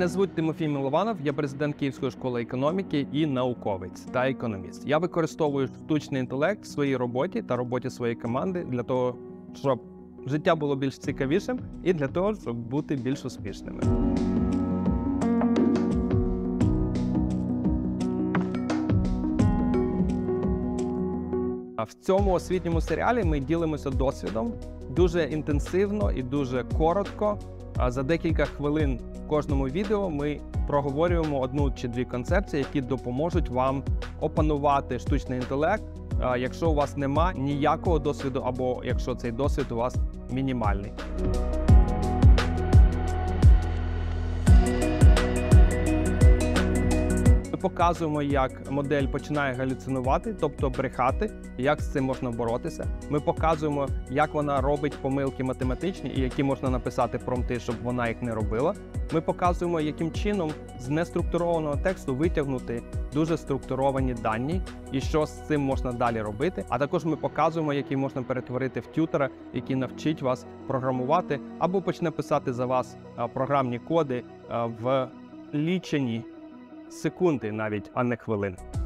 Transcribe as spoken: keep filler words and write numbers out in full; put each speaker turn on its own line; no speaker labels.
звуть Тимофій Милованов, я президент Київської школи економіки і науковець та економіст. Я використовую штучний інтелект в своїй роботі та роботі своєї команди для того, щоб життя було більш цікавішим і для того, щоб бути більш успішними. В цьому освітньому серіалі ми ділимося досвідом дуже інтенсивно і дуже коротко. За декілька хвилин в кожному відео ми проговорюємо одну чи дві концепції, які допоможуть вам опанувати штучний інтелект, якщо у вас нема ніякого досвіду або якщо цей досвід у вас мінімальний. Ми показуємо, як модель починає галюцинувати, тобто брехати, як з цим можна боротися. Ми показуємо, як вона робить помилки математичні і які можна написати промпти, щоб вона їх не робила. Ми показуємо, яким чином з неструктурованого тексту витягнути дуже структуровані дані і що з цим можна далі робити. А також ми показуємо, який можна перетворити в тютера, який навчить вас програмувати або почне писати за вас програмні коди в лічені секунди навіть, а не хвилин.